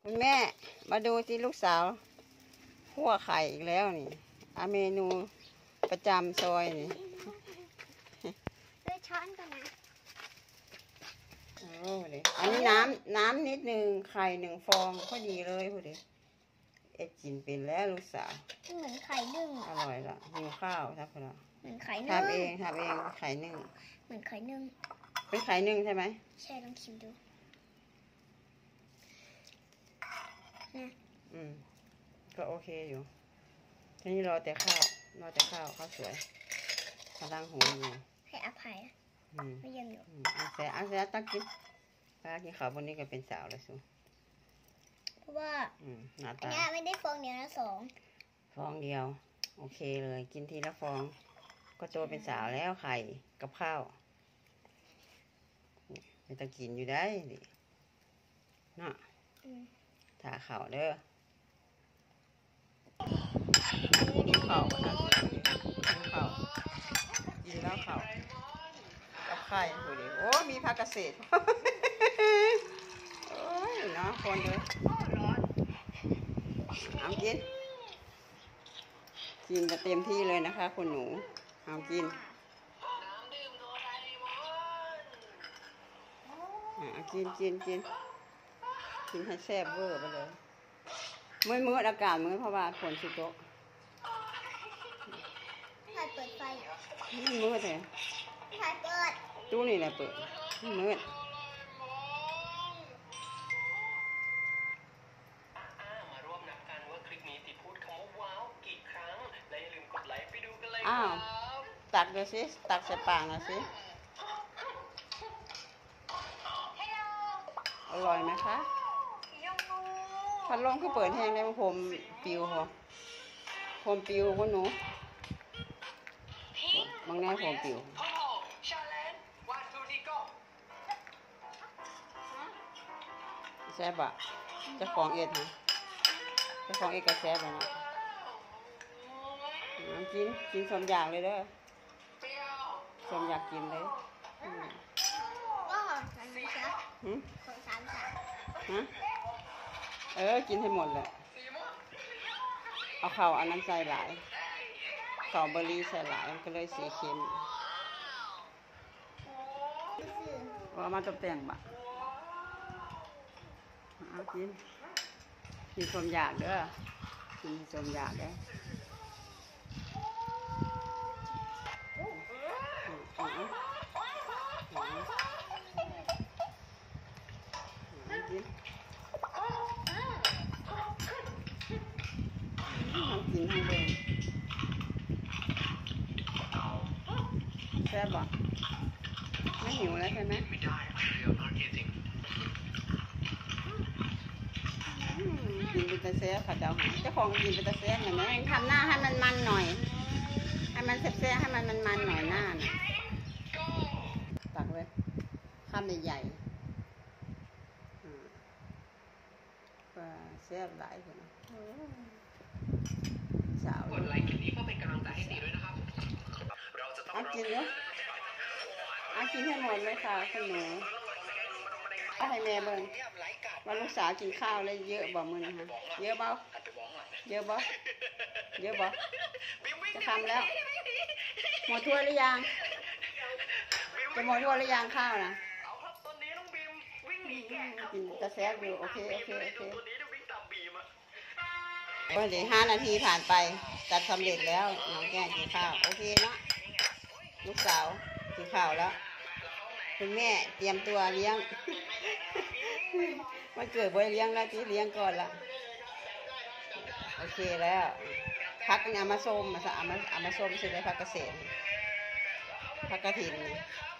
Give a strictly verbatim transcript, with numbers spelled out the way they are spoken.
คุณแม่มาดูที่ลูกสาวคั่วไข่อีกแล้วนี่อาเมนูประจำซอยนี่ด้วยช้อนก่อนนะโอ้ดิอันนี้น้ำน้ำนิดนึงไข่หนึ่งฟองพอดีเลยพอดีเอ็ดกินเป็นแล้วลูกสาวเหมือนไข่นึ่งอร่อยละหิวข้าวทับพอละเหมือนไข่นึ่งทำเองทำเองไข่นึ่งเหมือนไข่นึ่งเป็นไข่นึ่งใช่ไหมใช่ลองชิมดูนะอืมก็โอเคอยู่ทีนี้รอแต่ข้าวรอแต่ข้าวข้าวสวยกำลังหุงอยู่ให้อภัยไม่ยังอยู่อันแซ่อันแซ่ตักกินป้ากินข้าวบนนี้ก็เป็นสาวแล้วสูเพราะว่าหน้าตาเนี่ยไม่ได้ฟองเดียวนะสองฟองเดียวโอเคเลยกินทีละฟองก็โตเป็นสาวแล้วไข่กับข้าวไม่ต้องกินอยู่ได้ดิเนาะถ่าเข่าเด้อกินเข่านะกินเข่ากินแล้วเข่ากับไข่ดูดิโอ้มีผักเกษตรโอ้ยเนาะคนเด้อเอากินกินจะเต็มที่เลยนะคะคุณหนูเอากินอ่ะกินกินกินกินให้แซ่บเวอร์ไปเลยเมื่อมื้ออากาศมื้อเพราะว่าฝนสิตกถ่ายเปิดไฟนี่มืดเลยถ่ายเปิดตู้นี่แหละเปิดนี่มืดมาร่วมนับกันว่าคลิปนี้ติดพูดคำว่าว้าวกี่ครั้งและอย่าลืมกดไลค์ไปดูกันเลยอ้าวตักดูสิตักใส่ปากหน่อยสิอร่อยไหมคะพัดลมก็เปิดแห้งได้มาผมปิวเหรอผมปิวคุณหนูบางแน่ผมปิวแซ่บอะจะของเอ็ดฮะจะของเอ็ดกับแซ่บเลยนะกินกินสมอยากเลยเด้อสมอยากกินเลยก็หอมสันนิษฐานของสามสามฮะเออกินให้หมดเลยเอาข้าวอันนั้นใส่หลายข้าวเบอร์รี่ใส่หลายก็เลยสีเค็มว่ามาตกแต่งบะเอากินกินสมอยากเด้อกินสมอยากเด้อกินทำกินทั้งเบงแซ่บบ่ไม่หิวแล้วใช่ไหมกินเป็นตะเซ่ค่ะเจ้าเจ้าของกินเป็นตะเซ่เห็นไหมทำหน้าให้มันมันหน่อยให้มันเซ่ๆให้มันมันมันหน่อยหน้าน่ะตักเลยข้ามใหญ่ปลาแซ่บหลายคนสาวกดไลค์คลิปนี้เพื่อเป็นกำลังใจให้ตีด้วยนะครับเราจะต้องกินเนาะอากินให้หมดเลยค่ะคุณหนูเอาให้แม่เบิ่งว่าลูกสาวกินข้าวเลยเยอะบ่มื้อนี้ฮะเยอะบ่เยอะบ่เยอะบ่จะทำแล้วหมดถ้วยหรือยังจะหมดถ้วยหรือยังข้าวนะกินจะแซ่บอยู่โอเคโอเคโอเควันเดี๋ยวห้านาทีผ่านไปจัดสำเร็จแล้วน้องแก้งกินข้าวโอเคเนาะลูกสาวกินข้าวแล้วคุณแม่เตรียมตัวเลี้ยงมันเกิดบ่อยเลี้ยงแล้วที่เลี้ยงก่อนละโอเคแล้วพักเนี่ยมาส้มมาสะอามาอามาส้มเสร็จแล้วพักเกษตรพักกระถิ่น